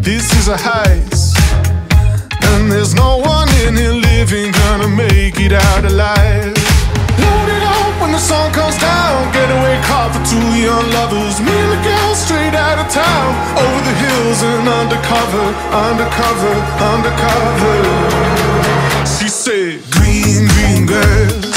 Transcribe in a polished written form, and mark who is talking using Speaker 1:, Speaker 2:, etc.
Speaker 1: This is a heist, and there's no one in here living gonna make it out alive. Load it up when the sun comes down. Getaway car for two young lovers. Me and the girl straight out of town. Over the hills and undercover, undercover, undercover. She said, green, green girl,